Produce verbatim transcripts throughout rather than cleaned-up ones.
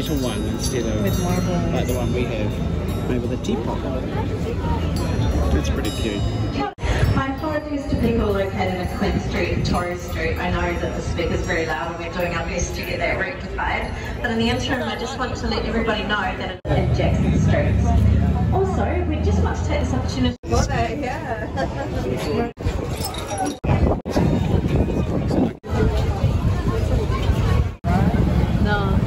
metal one instead of with marble, like the one we have, made with a teapot. That's pretty cute. My apologies to people located in Queen Street and Torres Street. I know that the speaker's very loud and we're doing our best to get that rectified. But in the interim, I just want to let everybody know that it's in Jackson Street. Also, we just want to take this opportunity. Got it, yeah. No.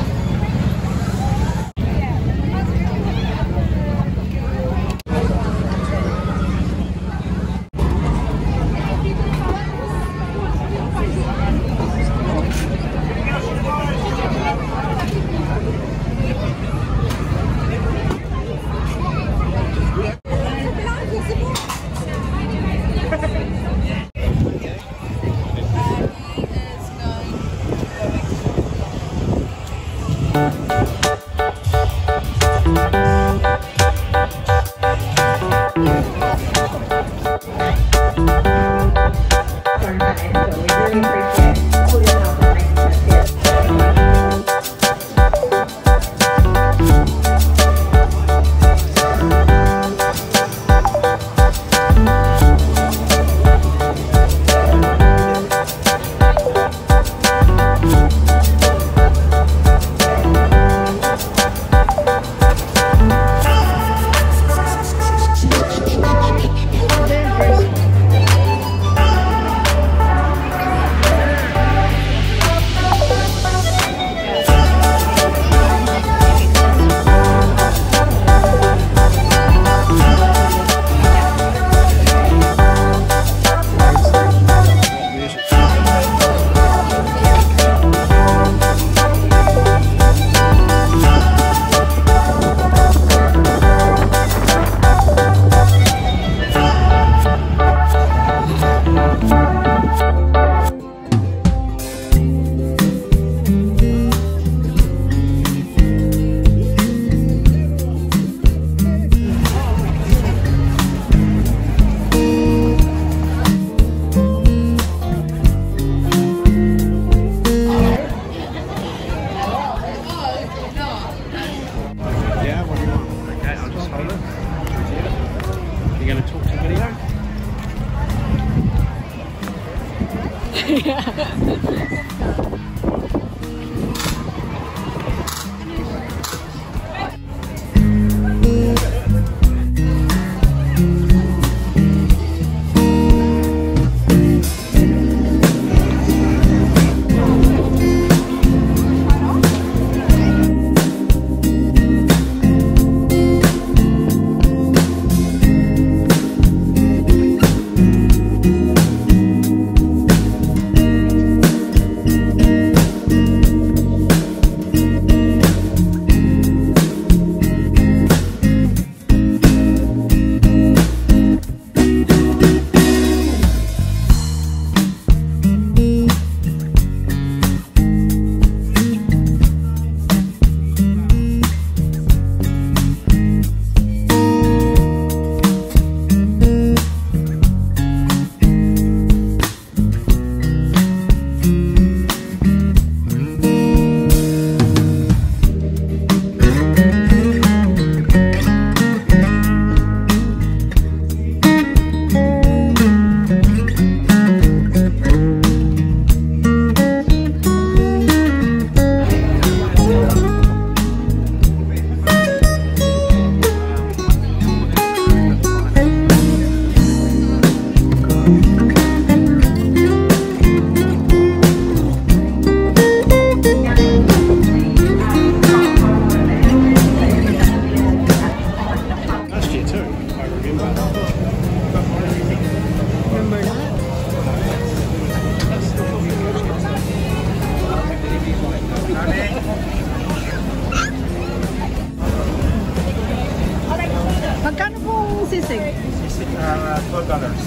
twelve dollars.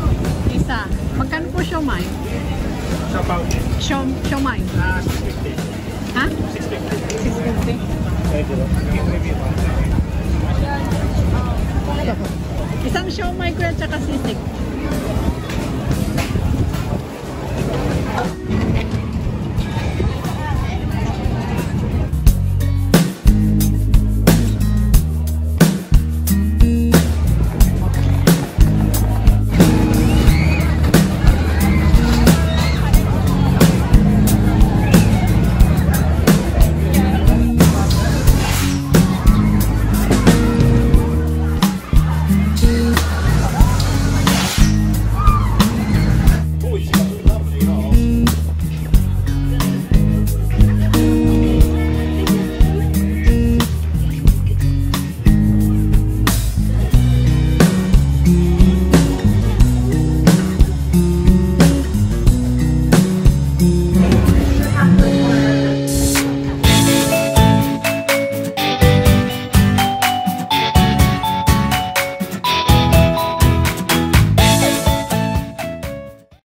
Isa. Magkano po siomai? Siomai. Siom, siomai. Ah, six fifty. Ha? six fifty. six fifty. Isang siomai ko at saka sisig.